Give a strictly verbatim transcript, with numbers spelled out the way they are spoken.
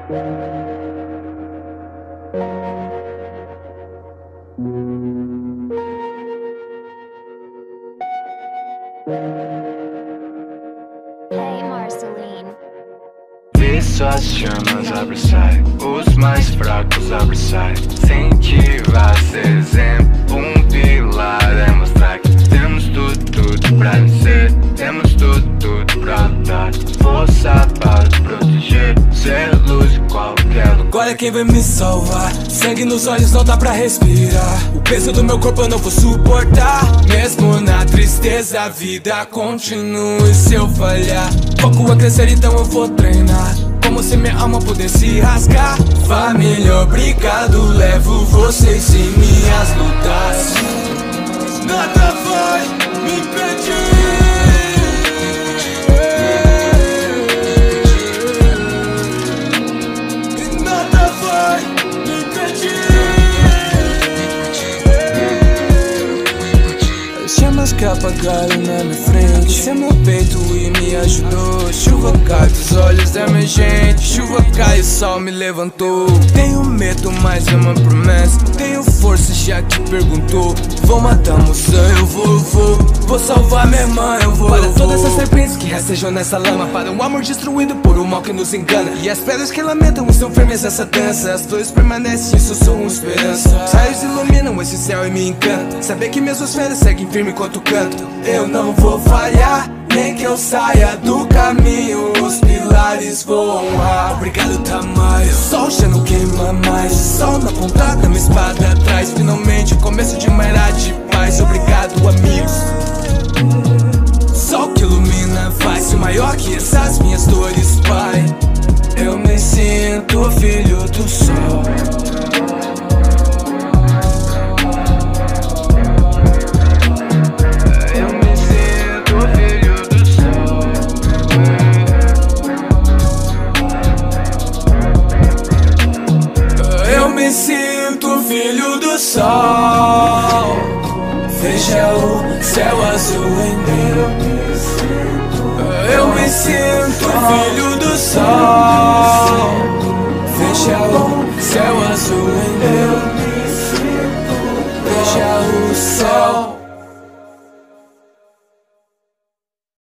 Hey, Marceline. Vi suas chamas abraçar, os mais fracos abraçar. Incentivar, ser exemplo, um pilar é mostrar que temos tudo, tudo pra vencer. Temos tudo, tudo pra lutar, força para proteger, ser luz em qualquer lugar. Olha quem vai me salvar, sangue nos olhos não dá pra respirar. O peso do meu corpo eu não vou suportar. Mesmo na tristeza a vida continua. E se eu falhar, foco a crescer então eu vou treinar. Como se minha alma pudesse rasgar. Família, obrigado, levo vocês em minhas lutas. Nada vai me impedir. E nada vai me impedir. As chamas que apagaram na minha frente, esse é meu peito e me ajudou. Chuva cai dos olhos da minha gente, chuva cai e o sol me levantou. Tenho medo, mas é uma promessa. Tenho força, já te perguntou. Vou matar a moça, eu vou, eu vou. Vou salvar minha irmã, eu vou, Para eu todas vou. Essas serpentes que rastejam nessa lama, para um amor destruído por um mal que nos engana. E as pedras que lamentam estão firmes nessa dança. As flores permanecem, isso sou uma esperança. Os raios iluminam esse céu e me encanta. Saber que minhas duas férias seguem firme enquanto canto. Eu não vou falhar, nem que eu saia do caminho, os pilares vou honrar. Obrigado, tamanho. Sol já não queima mais, sol na ponta da minha espada atrás. Finalmente o começo de uma era de paz. Obrigado, amigos. Sol que ilumina, faz-se maior que essas minhas dores, pai. Eu me sinto filho do sol. Me sinto filho do sol. Veja o céu azul em mim. Eu me sinto filho do sol.